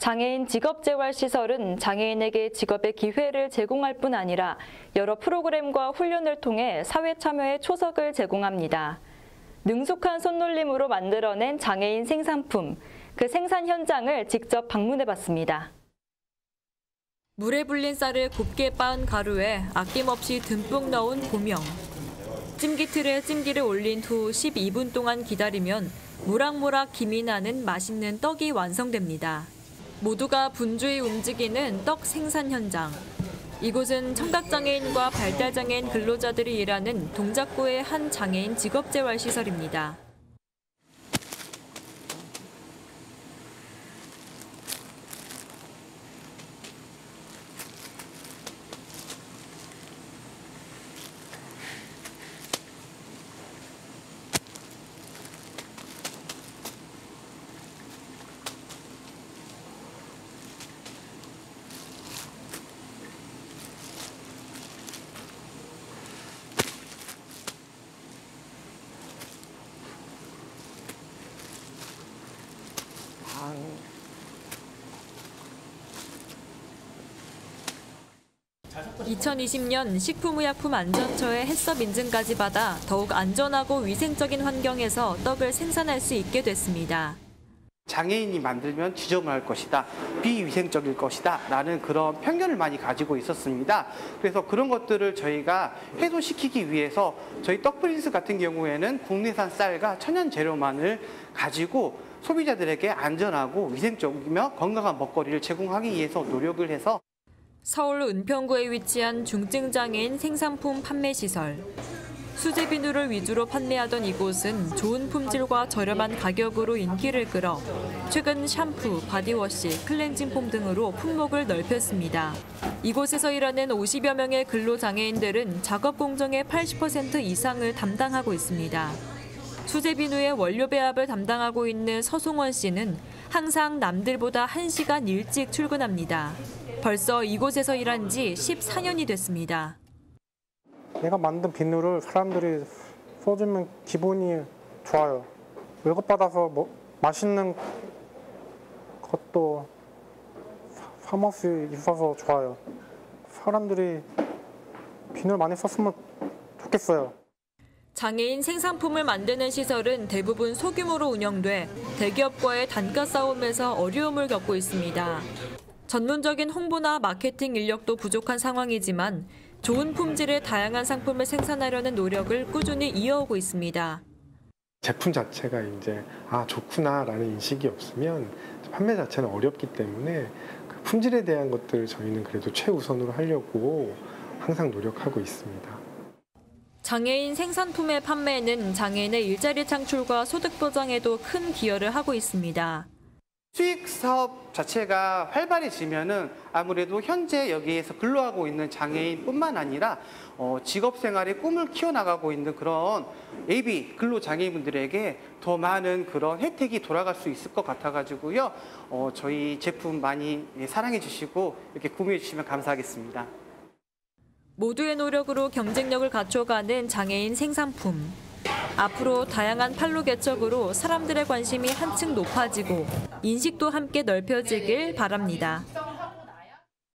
장애인 직업재활시설은 장애인에게 직업의 기회를 제공할 뿐 아니라 여러 프로그램과 훈련을 통해 사회 참여에 초석을 제공합니다. 능숙한 손놀림으로 만들어낸 장애인 생산품, 그 생산 현장을 직접 방문해봤습니다. 물에 불린 쌀을 곱게 빻은 가루에 아낌없이 듬뿍 넣은 고명. 찜기틀에 찜기를 올린 후 12분 동안 기다리면 모락모락 김이 나는 맛있는 떡이 완성됩니다. 모두가 분주히 움직이는 떡 생산 현장. 이곳은 청각장애인과 발달장애인 근로자들이 일하는 동작구의 한 장애인 직업재활시설입니다. 방. 2020년 식품의약품안전처의 해썹 인증까지 받아 더욱 안전하고 위생적인 환경에서 떡을 생산할 수 있게 됐습니다. 장애인이 만들면 지저분할 것이다, 비위생적일 것이다 라는 그런 편견을 많이 가지고 있었습니다. 그래서 그런 것들을 저희가 해소시키기 위해서 저희 떡프린스 같은 경우에는 국내산 쌀과 천연 재료만을 가지고 소비자들에게 안전하고 위생적이며 건강한 먹거리를 제공하기 위해서 노력을 해서 서울 은평구에 위치한 중증장애인 생산품 판매시설. 수제 비누를 위주로 판매하던 이곳은 좋은 품질과 저렴한 가격으로 인기를 끌어 최근 샴푸, 바디워시, 클렌징 폼 등으로 품목을 넓혔습니다. 이곳에서 일하는 50여 명의 근로장애인들은 작업 공정의 80% 이상을 담당하고 있습니다. 수제 비누의 원료 배합을 담당하고 있는 서송원 씨는 항상 남들보다 1시간 일찍 출근합니다. 벌써 이곳에서 일한 지 14년이 됐습니다. 내가 만든 비누를 사람들이 써주면 기분이 좋아요. 월급 받아서 맛있는 것도 사 먹을 수 있어서 좋아요. 사람들이 비누를 많이 썼으면 좋겠어요. 장애인 생산품을 만드는 시설은 대부분 소규모로 운영돼 대기업과의 단가 싸움에서 어려움을 겪고 있습니다. 전문적인 홍보나 마케팅 인력도 부족한 상황이지만 좋은 품질의 다양한 상품을 생산하려는 노력을 꾸준히 이어오고 있습니다. 제품 자체가 이제 좋구나라는 인식이 없으면 판매 자체는 어렵기 때문에 그 품질에 대한 것들을 저희는 그래도 최우선으로 하려고 항상 노력하고 있습니다. 장애인 생산품의 판매는 장애인의 일자리 창출과 소득 보장에도 큰 기여를 하고 있습니다. 수익 사업 자체가 활발해지면은 아무래도 현재 여기에서 근로하고 있는 장애인뿐만 아니라 직업 생활의 꿈을 키워나가고 있는 그런 AV 근로 장애인분들에게 더 많은 그런 혜택이 돌아갈 수 있을 것 같아가지고요. 저희 제품 많이 사랑해 주시고 이렇게 구매해 주시면 감사하겠습니다. 모두의 노력으로 경쟁력을 갖춰가는 장애인 생산품. 앞으로 다양한 판로 개척으로 사람들의 관심이 한층 높아지고 인식도 함께 넓혀지길 바랍니다.